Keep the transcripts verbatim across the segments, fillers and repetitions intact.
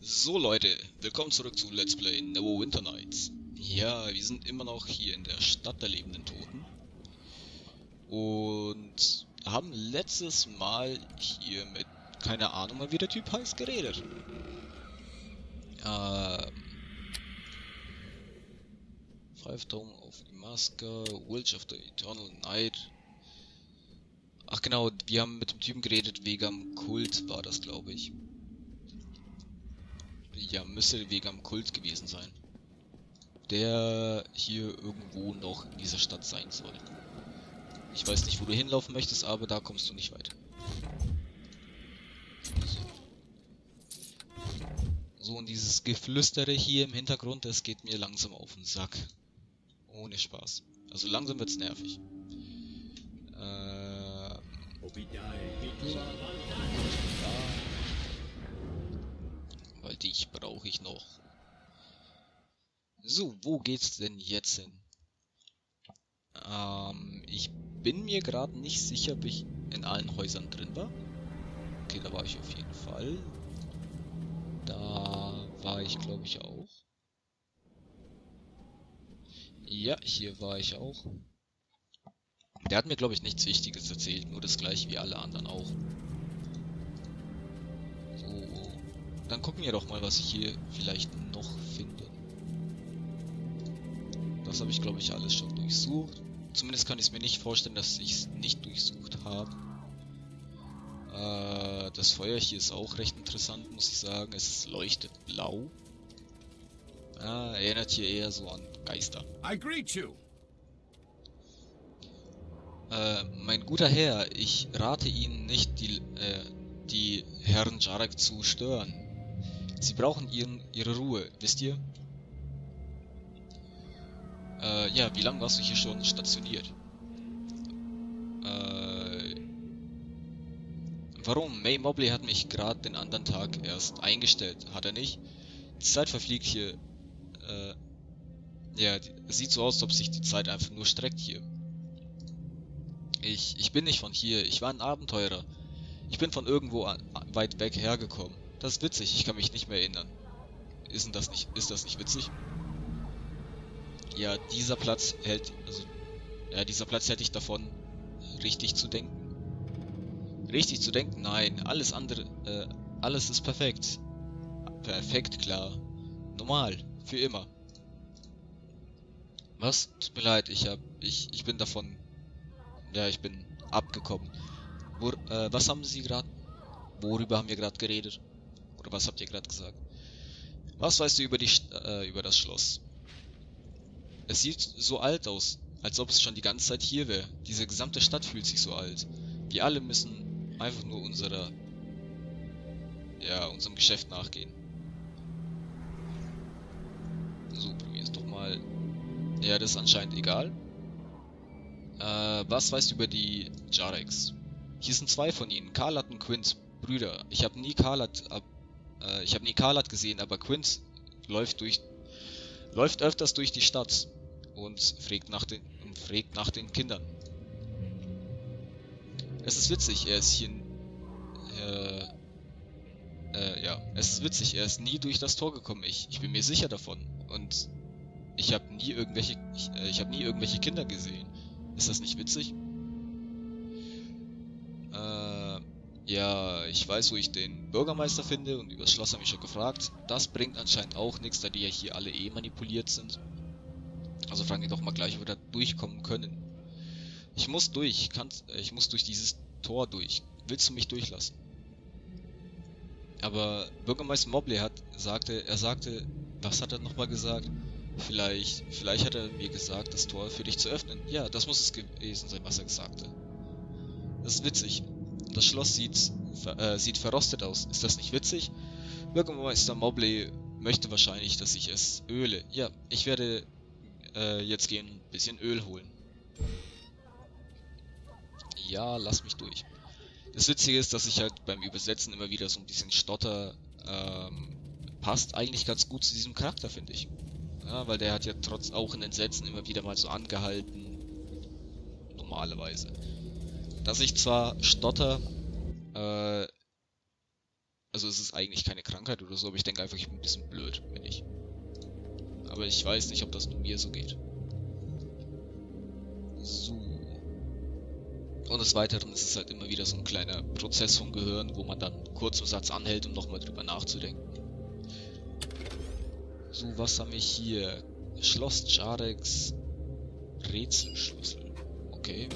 So Leute, willkommen zurück zu Let's Play Neverwinter Nights. Ja, wir sind immer noch hier in der Stadt der lebenden Toten. Und haben letztes Mal hier mit, keine Ahnung mal wie der Typ heißt, geredet. Ähm... Five Dome of Imaska, Witch of the Eternal Night. Ach genau, wir haben mit dem Typen geredet, wegen am Kult war das, glaube ich. Ja, müsste wegen am Kult gewesen sein. Der hier irgendwo noch in dieser Stadt sein soll. Ich weiß nicht, wo du hinlaufen möchtest, aber da kommst du nicht weiter. So, so und dieses Geflüstere hier im Hintergrund, das geht mir langsam auf den Sack. Ohne Spaß. Also langsam wird's nervig. Äh... Weil dich brauche ich noch. So, wo geht's denn jetzt hin? Ähm, ich bin mir gerade nicht sicher, ob ich in allen Häusern drin war. Okay, da war ich auf jeden Fall. Da war ich, glaube ich, auch. Ja, hier war ich auch. Der hat mir, glaube ich, nichts Wichtiges erzählt, nur das gleiche wie alle anderen auch. So, dann gucken wir doch mal, was ich hier vielleicht noch finde. Das habe ich, glaube ich, alles schon durchsucht. Zumindest kann ich es mir nicht vorstellen, dass ich es nicht durchsucht habe. Äh, das Feuer hier ist auch recht interessant, muss ich sagen. Es leuchtet blau. Ah, erinnert hier eher so an Geister. I greet you. Äh, mein guter Herr, ich rate Ihnen nicht, die, äh, die Herren Jarek zu stören. Sie brauchen ihren, ihre Ruhe, wisst ihr? Äh, ja, wie lange warst du hier schon stationiert? Äh, warum? May Mobley hat mich gerade den anderen Tag erst eingestellt, hat er nicht? Die Zeit verfliegt hier, äh, ja, es sieht so aus, als ob sich die Zeit einfach nur streckt hier. Ich, ich bin nicht von hier, ich war ein Abenteurer. Ich bin von irgendwo an, weit weg hergekommen. Das ist witzig, ich kann mich nicht mehr erinnern. Ist denn das nicht, ist das nicht witzig? Ja, dieser Platz hält, also, ja, dieser Platz hält dich davon, richtig zu denken. Richtig zu denken? Nein, alles andere, äh, alles ist perfekt. Perfekt, klar. Normal, für immer. Was? Tut mir leid, ich hab, ich, ich bin davon, ja, ich bin abgekommen. Wo, äh, was haben Sie gerade, worüber haben wir gerade geredet? Oder was habt ihr gerade gesagt? Was weißt du über die, äh, über das Schloss? Es sieht so alt aus, als ob es schon die ganze Zeit hier wäre. Diese gesamte Stadt fühlt sich so alt. Wir alle müssen einfach nur unserer, ja, unserem Geschäft nachgehen. So, probier es doch mal. Ja, das ist anscheinend egal. Äh, was weißt du über die Jareks? Hier sind zwei von ihnen, Karlat und Quint, Brüder. Ich habe nie Karlat, ab, äh, ich habe nie Karlat gesehen, aber Quint läuft durch, läuft öfters durch die Stadt und fragt nach den, und fragt nach den Kindern. Es ist witzig, er ist hier, äh, äh, ja, es ist witzig, er ist nie durch das Tor gekommen, ich, ich bin mir sicher davon. Und ich habe nie irgendwelche, ich, äh, ich habe nie irgendwelche Kinder gesehen. Ist das nicht witzig? Äh, ja, ich weiß, wo ich den Bürgermeister finde und über das Schloss habe ich schon gefragt. Das bringt anscheinend auch nichts, da die ja hier alle eh manipuliert sind. Also fragen die doch mal gleich, ob wir da durchkommen können. Ich muss durch, kann, ich muss durch dieses Tor durch. Willst du mich durchlassen? Aber Bürgermeister Mobley hat, sagte, er sagte, was hat er nochmal gesagt? Vielleicht, vielleicht hat er mir gesagt, das Tor für dich zu öffnen. Ja, das muss es gewesen sein, was er sagte. Das ist witzig. Das Schloss sieht, äh, sieht verrostet aus. Ist das nicht witzig? Bürgermeister Mobley möchte wahrscheinlich, dass ich es öle. Ja, ich werde äh, jetzt gehen, ein bisschen Öl holen. Ja, lass mich durch. Das Witzige ist, dass ich halt beim Übersetzen immer wieder so ein bisschen stotter. Ähm, passt eigentlich ganz gut zu diesem Charakter, finde ich. Ja, weil der hat ja trotz auch in den Sätzen immer wieder mal so angehalten. Normalerweise. Dass ich zwar stotter, äh, Also es ist eigentlich keine Krankheit oder so, aber ich denke einfach, ich bin ein bisschen blöd, wenn ich. Aber ich weiß nicht, ob das nur mir so geht. So. Und des Weiteren ist es halt immer wieder so ein kleiner Prozess vom Gehirn, wo man dann kurz im Satz anhält, um nochmal drüber nachzudenken. So, was haben wir hier? Schloss Jareks Rätselschlüssel. Okay.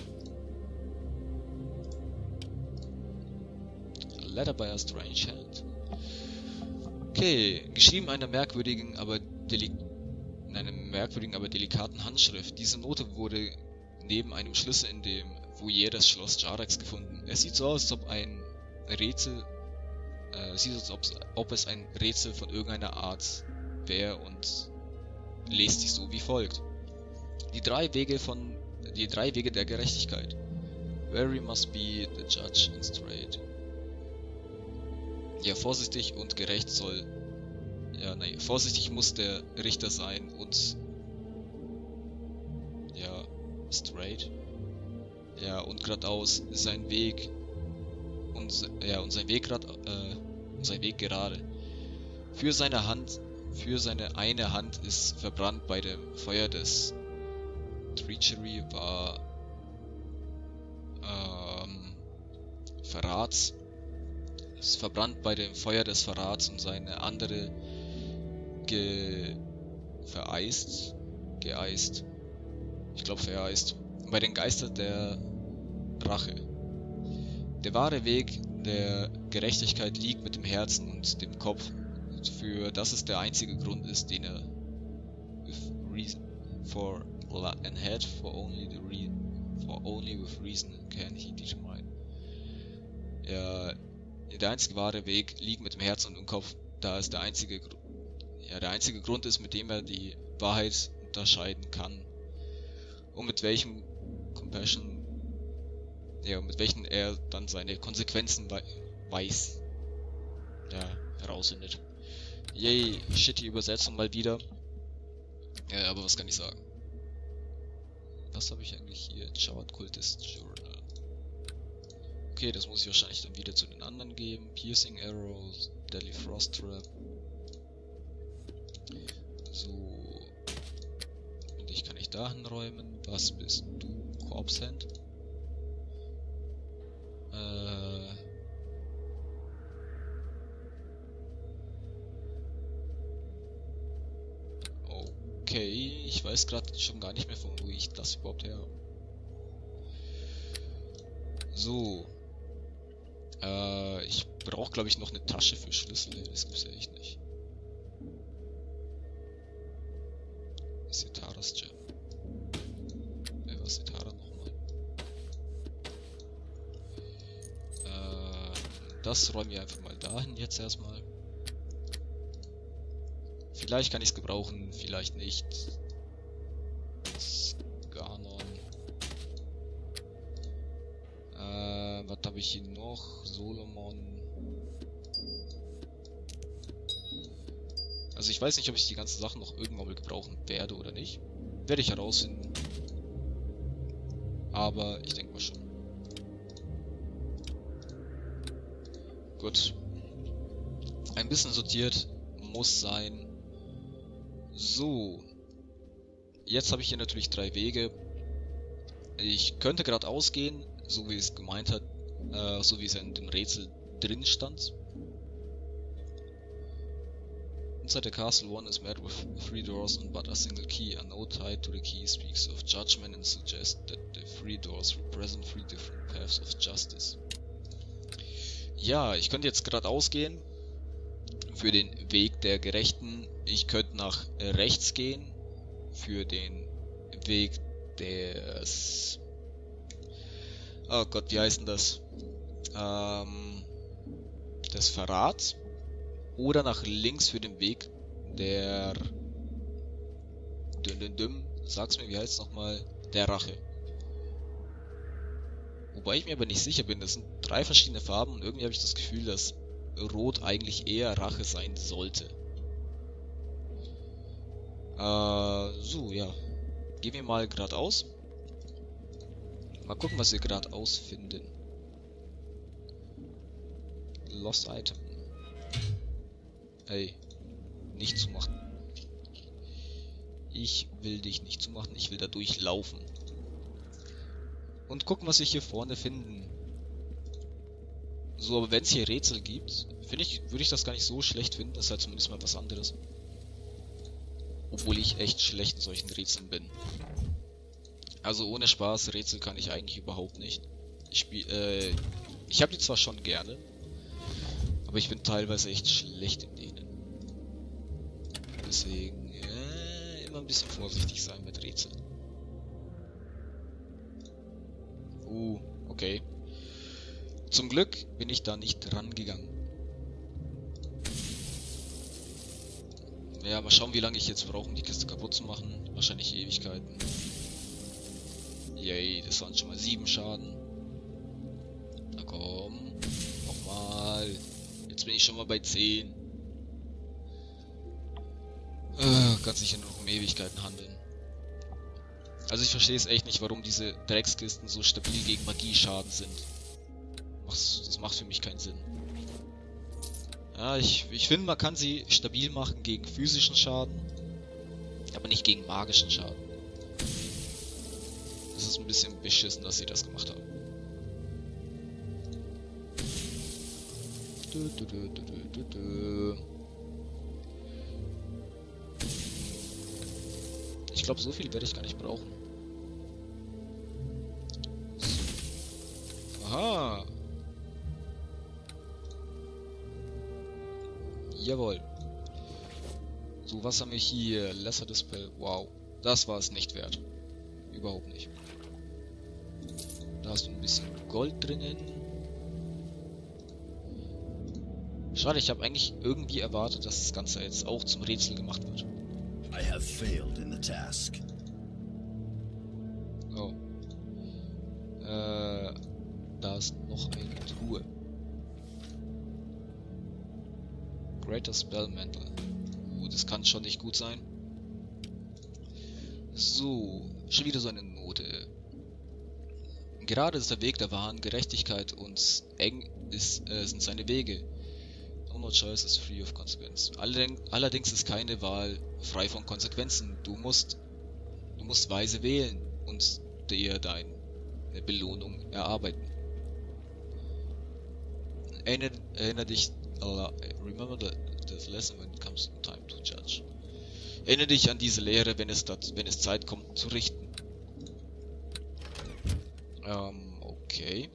Letter by a strange hand. Okay, geschrieben einer merkwürdigen, aber deli in einem merkwürdigen, aber delikaten Handschrift. Diese Note wurde neben einem Schlüssel in dem Foyer des Schloss Jareks gefunden. Es sieht so aus, als ob ein Rätsel, äh, sieht aus, als ob, ob es ein Rätsel von irgendeiner Art wäre und lest sich so wie folgt. Die drei Wege von, die drei Wege der Gerechtigkeit. Wary must be the judge and straight. Ja, vorsichtig und gerecht soll, ja, nein, vorsichtig muss der Richter sein und, ja, straight. Ja, und geradeaus sein Weg und ja und sein Weg grad, äh, und sein Weg gerade. Für seine Hand, für seine eine Hand ist verbrannt bei dem Feuer des Treachery war ähm, Verrats. Ist verbrannt bei dem Feuer des Verrats und seine andere ge vereist, geeist. Ich glaube vereist. Bei den Geistern der Rache. Der wahre Weg der Gerechtigkeit liegt mit dem Herzen und dem Kopf, für das es der einzige Grund ist, den er with reason for and head for only the re for only with reason can he determine. Ja, der einzige wahre Weg liegt mit dem Herzen und dem Kopf, da es der einzige ja der einzige Grund ist, mit dem er die Wahrheit unterscheiden kann und mit welchem Compassion ja, mit welchen er dann seine Konsequenzen wei weiß. Ja, herausfindet. Yay, shitty Übersetzung mal wieder. Ja, aber was kann ich sagen? Was habe ich eigentlich hier? Chart Cultist Journal. Okay, das muss ich wahrscheinlich dann wieder zu den anderen geben. Piercing Arrows, Deadly Frost Trap. So. Und ich kann nicht dahin räumen. Was bist du? Corpse Hand? Äh. Okay, ich weiß gerade schon gar nicht mehr, von wo ich das überhaupt her habe. So. Äh, ich brauche glaube ich noch eine Tasche für Schlüssel. Das gibt's ja echt nicht. Ist hier Taras Gem? Wer war ist Tara nochmal? Äh, das räumen wir einfach mal dahin jetzt erstmal. Vielleicht kann ich es gebrauchen, vielleicht nicht. Ganon. Äh, was habe ich hier noch? Solomon. Also ich weiß nicht, ob ich die ganzen Sachen noch irgendwann mal gebrauchen werde oder nicht. Werde ich herausfinden. Aber ich denke mal schon. Gut. Ein bisschen sortiert muss sein. So, jetzt habe ich hier natürlich drei Wege. Ich könnte geradeaus gehen, so wie es gemeint hat, äh, so wie es in dem Rätsel drin stand. Inside the castle one is met with three doors and but a single key. A note tied to the key speaks of judgment and suggests that the three doors represent three different paths of justice. Ja, ich könnte jetzt geradeaus gehen für den Weg der Gerechten. Ich könnte nach rechts gehen für den Weg des... Oh Gott, wie heißt denn das? Ähm, des Verrats. Oder nach links für den Weg der... Düm, düm, düm. Sag's mir, wie heißt es nochmal? Der Rache. Wobei ich mir aber nicht sicher bin, das sind drei verschiedene Farben und irgendwie habe ich das Gefühl, dass Rot eigentlich eher Rache sein sollte. Äh, so, ja. Gehen wir mal geradeaus. Mal gucken, was wir geradeaus finden. Lost Item. Ey, nicht zumachen. Ich will dich nicht zumachen, ich will da durchlaufen. Und gucken, was wir hier vorne finden. So, aber wenn es hier Rätsel gibt, finde ich, würde ich das gar nicht so schlecht finden. Das ist halt zumindest mal was anderes. Obwohl ich echt schlecht in solchen Rätseln bin. Also ohne Spaß, Rätsel kann ich eigentlich überhaupt nicht. Ich spiel, äh, ich habe die zwar schon gerne, aber ich bin teilweise echt schlecht in denen. Deswegen, äh, immer ein bisschen vorsichtig sein mit Rätseln. Uh, okay. Zum Glück bin ich da nicht rangegangen. Ja, mal schauen, wie lange ich jetzt brauche, um die Kiste kaputt zu machen. Wahrscheinlich Ewigkeiten. Yay, das waren schon mal sieben Schaden. Na komm. Nochmal. Jetzt bin ich schon mal bei zehn. Äh, kann sich ja noch um Ewigkeiten handeln. Also ich verstehe es echt nicht, warum diese Dreckskisten so stabil gegen Magieschaden sind. Das macht für mich keinen Sinn. Ja, ich, ich finde, man kann sie stabil machen gegen physischen Schaden, aber nicht gegen magischen Schaden. Das ist ein bisschen beschissen, dass sie das gemacht haben. Du, du, du, du, du, du. Ich glaube, so viel werde ich gar nicht brauchen. Aha. Jawohl. So, was haben wir hier? Lesser Dispel. Wow. Das war es nicht wert. Überhaupt nicht. Da hast du ein bisschen Gold drinnen. Schade, ich habe eigentlich irgendwie erwartet, dass das Ganze jetzt auch zum Rätsel gemacht wird. I have failed in the task. Oh. Äh, da ist noch eine Truhe. Greater Spell Mantle. Uh, das kann schon nicht gut sein. So, schon wieder so eine Note. Gerade ist der Weg der wahren Gerechtigkeit und eng ist, äh, sind seine Wege. No choice is free of consequence. Allerdings ist keine Wahl frei von Konsequenzen. Du musst, du musst weise wählen und dir deine Belohnung erarbeiten. Erinner, erinner dich, uh, remember the, the lesson when it comes time to judge. Erinnere dich an diese Lehre, wenn es, dat, wenn es Zeit kommt zu richten. Ähm, okay.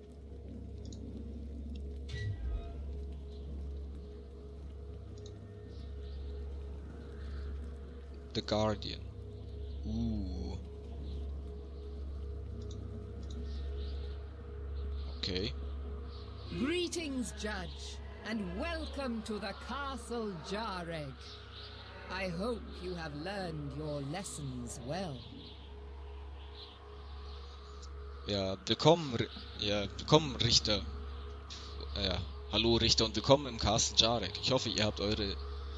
The Guardian. Uh. Okay. Greetings, Judge, and welcome to the Castle Jareg. I hope you have learned your lessons well. Ja, willkommen, ja, willkommen, Richter. Ja, hallo, Richter, und willkommen im Castle Jareg. Ich hoffe, ihr habt eure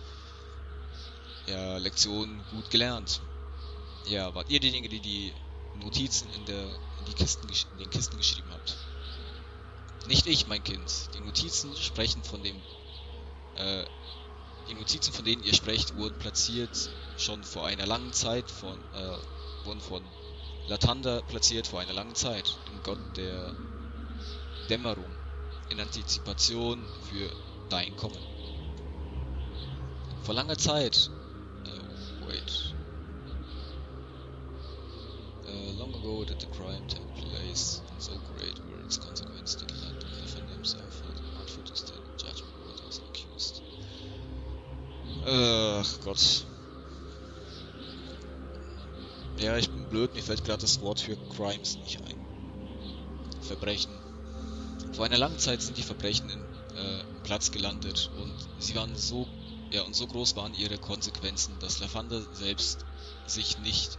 ja, Lektionen gut gelernt. Ja, wart ihr diejenigen, die die Notizen in, der, in, die Kisten, in den Kisten geschrieben habt? Nicht ich, mein Kind. Die Notizen sprechen von dem, äh, die Notizen, von denen ihr sprecht, wurden platziert schon vor einer langen Zeit, von, äh, wurden von Lathander platziert vor einer langen Zeit, dem Gott der Dämmerung, in Antizipation für dein Kommen. Vor langer Zeit, uh, wait, uh, long ago did the crime take place, and so great were its consequences that the land of Lathander himself felt it hard for to stand in judgment what was accused. Ach Gott. Ja, ich bin blöd, mir fällt gerade das Wort für Crimes nicht ein. Verbrechen. Vor einer langen Zeit sind die Verbrechen in äh, Platz gelandet und sie waren so, ja, und so groß waren ihre Konsequenzen, dass Lathander selbst sich nicht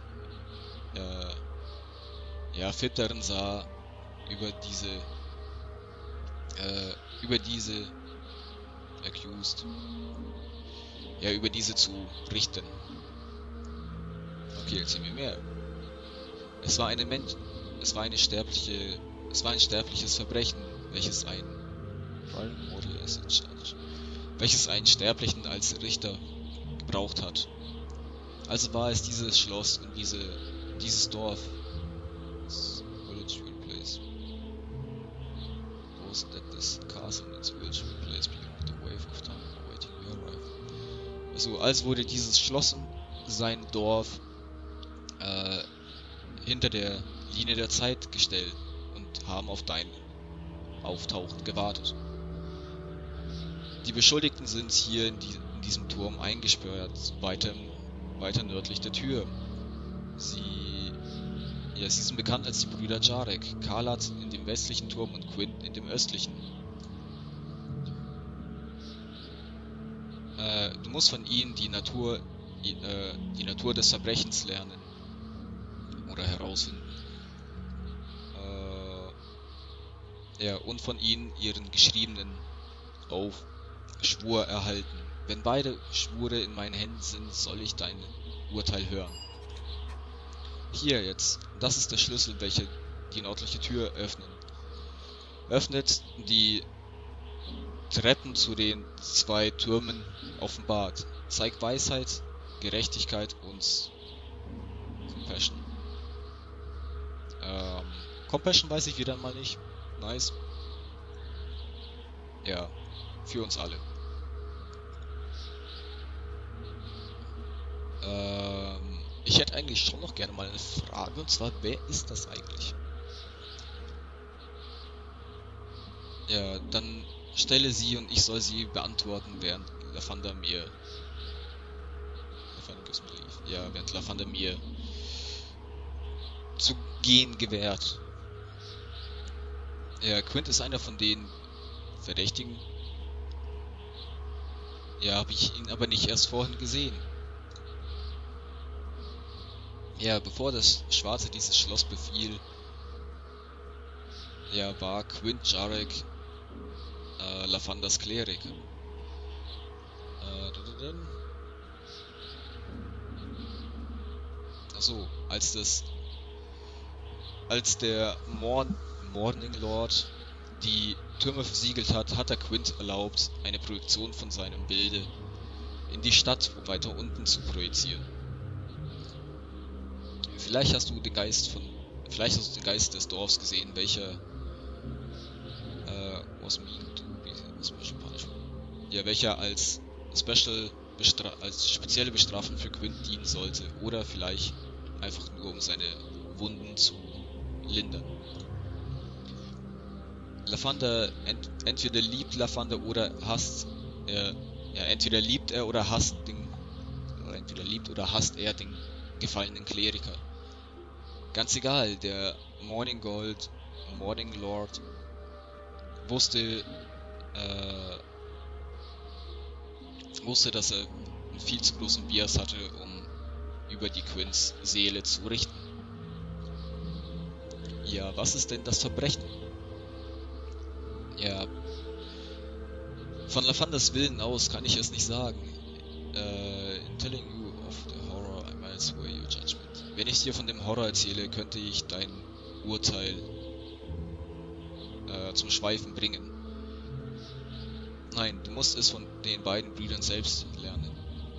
äh, ja, fit darin sah, über diese äh, über diese accused ja, über diese zu richten. Okay, erzähl mir mehr. Es war eine Mensch, es war eine sterbliche, es war ein sterbliches Verbrechen, welches ein Model as a judge welches einen Sterblichen als Richter gebraucht hat. Also war es dieses Schloss und diese, dieses Dorf. Place. Was that this castle and its village place beyond the wave of time awaiting your arrival. Also, als wurde dieses Schloss und sein Dorf äh, hinter der Linie der Zeit gestellt und haben auf dein Auftauchen gewartet. Die Beschuldigten sind hier in, die, in diesem Turm eingesperrt, weiter, weiter nördlich der Tür. Sie, ja, sie sind bekannt als die Brüder Jarek, Kalat in dem westlichen Turm und Quint in dem östlichen. Äh, du musst von ihnen die Natur, die, äh, die Natur des Verbrechens lernen oder herausfinden. Ja, und von ihnen ihren geschriebenen auf Schwur erhalten. Wenn beide Schwure in meinen Händen sind, soll ich dein Urteil hören. Hier jetzt, das ist der Schlüssel, welcher die nördliche Tür öffnen. Öffnet die Treppen zu den zwei Türmen offenbart. Zeigt Weisheit, Gerechtigkeit und Compassion. Ähm, Compassion weiß ich wieder mal nicht. Nice. Ja, für uns alle. Ähm, ich hätte eigentlich schon noch gerne mal eine Frage, und zwar, wer ist das eigentlich? Ja, dann stelle sie und ich soll sie beantworten, während Lavanda mir... Lavanda gives me leave. Ja, während Lavanda mir zu gehen gewährt. Ja, Quint ist einer von den Verdächtigen. Ja, habe ich ihn aber nicht erst vorhin gesehen. Ja, bevor das Schwarze dieses Schloss befiel, ja, war Quint Jarek äh, Lavandas Klerik. Äh, Achso, als das als der Morn Morning Lord die Türme versiegelt hat, hat er Quint erlaubt, eine Projektion von seinem Bilde in die Stadt weiter unten zu projizieren. Vielleicht hast du den Geist von, vielleicht hast du den Geist des Dorfs gesehen, welcher äh, was mean to be special punishment. Ja, welcher als Special Bestra als spezielle Bestrafung für Quint dienen sollte, oder vielleicht einfach nur um seine Wunden zu lindern. Lavanda, ent, entweder liebt Lavanda oder hasst er, ja, entweder liebt er oder hasst den, oder entweder liebt oder hasst er den gefallenen Kleriker. Ganz egal, der Morning Gold, Morning Lord wusste, äh, wusste, dass er einen viel zu großen Bias hatte, um über die Quints Seele zu richten. Ja, was ist denn das Verbrechen? Ja, von Lavandas Willen aus kann ich es nicht sagen. Uh, in telling you of the horror, I might swear your judgment. Wenn ich dir von dem Horror erzähle, könnte ich dein Urteil uh, zum Schweifen bringen. Nein, du musst es von den beiden Brüdern selbst lernen.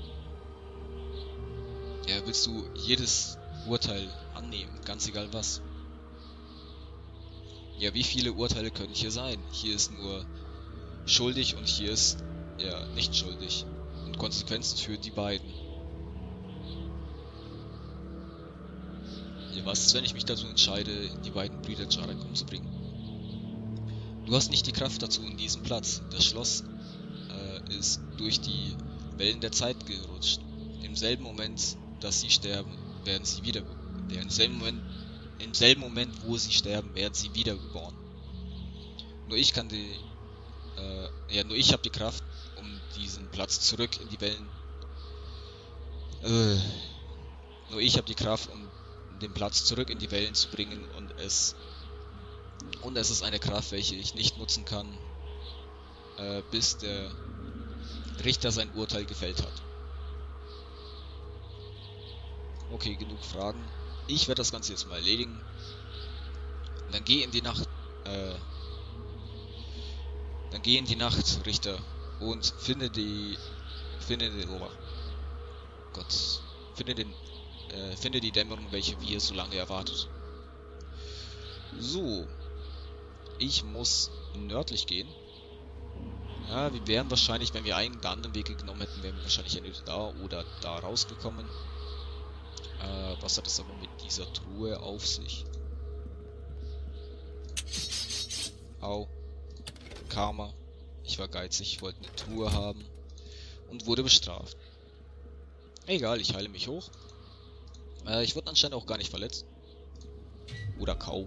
Ja, willst du jedes Urteil annehmen, ganz egal was? Ja, wie viele Urteile können hier sein? Hier ist nur schuldig und hier ist, ja, nicht schuldig. Und Konsequenzen für die beiden. Ja, was ist, wenn ich mich dazu entscheide, die beiden Brüder Jarek umzubringen? Du hast nicht die Kraft dazu in diesem Platz. Das Schloss äh, ist durch die Wellen der Zeit gerutscht. Im selben Moment, dass sie sterben, werden sie wieder... Ja, im selben Moment... Im selben Moment, wo sie sterben, werden sie wiedergeboren. Nur ich kann die, äh, ja, nur ich habe die Kraft, um diesen Platz zurück in die Wellen. Äh, nur ich habe die Kraft, um den Platz zurück in die Wellen zu bringen, und es, und es ist eine Kraft, welche ich nicht nutzen kann, äh, bis der Richter sein Urteil gefällt hat. Okay, genug Fragen. Ich werde das Ganze jetzt mal erledigen. Und dann geh in die Nacht. Äh, dann geh in die Nacht, Richter. und finde die, finde den, oh Gott, finde den, äh, finde die Dämmerung, welche wir so lange erwartet. So, ich muss nördlich gehen. Ja, wir wären wahrscheinlich, wenn wir einen der anderen Wege genommen hätten, wären wir wahrscheinlich entweder da oder da rausgekommen. Äh, was hat es aber mit dieser Truhe auf sich? Au. Karma. Ich war geizig, ich wollte eine Truhe haben. Und wurde bestraft. Egal, ich heile mich hoch. Äh, ich wurde anscheinend auch gar nicht verletzt. Oder kaum.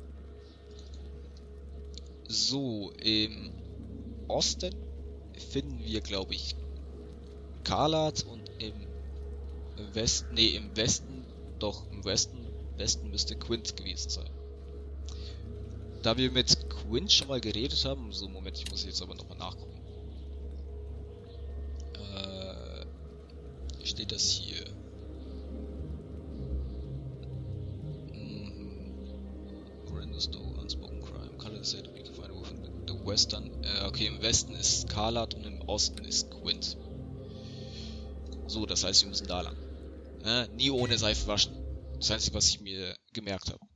So, im Osten finden wir, glaube ich, Kalat und im Westen, nee, im Westen, doch, im Westen, Westen müsste Quint gewesen sein. Da wir mit Quint schon mal geredet haben, so, Moment, ich muss jetzt aber nochmal nachgucken. Äh, steht das hier? Western, äh, okay, im Westen ist Kalat und im Osten ist Quint. So, das heißt, wir müssen da lang. Äh, nie ohne Seife waschen. Das Einzige, was ich mir gemerkt habe.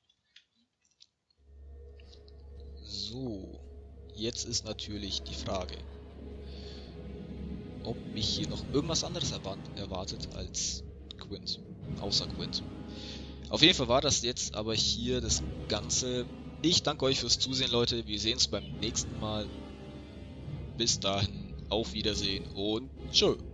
So, jetzt ist natürlich die Frage, ob mich hier noch irgendwas anderes erwartet als Quint. Außer Quint. Auf jeden Fall war das jetzt aber hier das Ganze. Ich danke euch fürs Zusehen, Leute. Wir sehen uns beim nächsten Mal. Bis dahin, auf Wiedersehen und tschö.